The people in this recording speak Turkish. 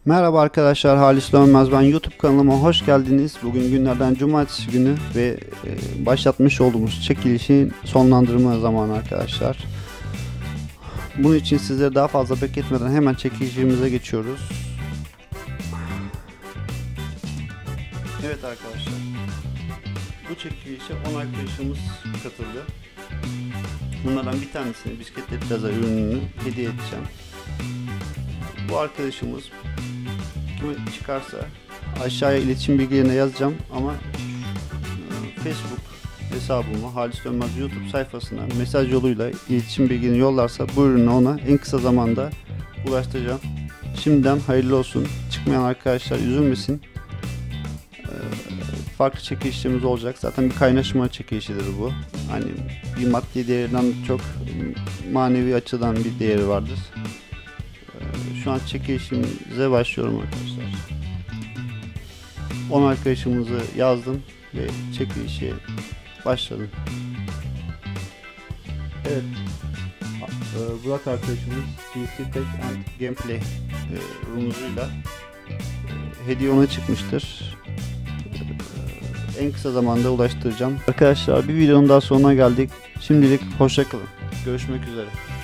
Merhaba arkadaşlar, Halis Dönmez ben. YouTube kanalıma hoş geldiniz. Bugün günlerden cumartesi günü ve başlatmış olduğumuz çekilişin sonlandırma zamanı arkadaşlar. Bunun için sizleri daha fazla bekletmeden hemen çekilişimize geçiyoruz. Evet arkadaşlar, bu çekilişe 10 arkadaşımız katıldı. Bunlardan bir tanesini bisikletli plaza ürününü hediye edeceğim. Bu arkadaşımız kime çıkarsa aşağıya iletişim bilgilerine yazacağım ama Facebook hesabıma, Halis Dönmez YouTube sayfasına mesaj yoluyla iletişim bilgilerini yollarsa bu ürünü ona en kısa zamanda ulaştıracağım. Şimdiden hayırlı olsun. Çıkmayan arkadaşlar üzülmesin. Farklı çekilişlerimiz olacak. Zaten bir kaynaşma çekilişidir bu. Hani bir maddi değerinden çok manevi açıdan bir değeri vardır. Şu an çekilişimize başlıyorum arkadaşlar. 10 arkadaşımızı yazdım ve çekilişe başladım. Evet, Burak arkadaşımız PC Tech and Gameplay rumuzuyla hediye ona çıkmıştır. En kısa zamanda ulaştıracağım. Arkadaşlar bir videonun daha sonuna geldik. Şimdilik hoşça kalın. Görüşmek üzere.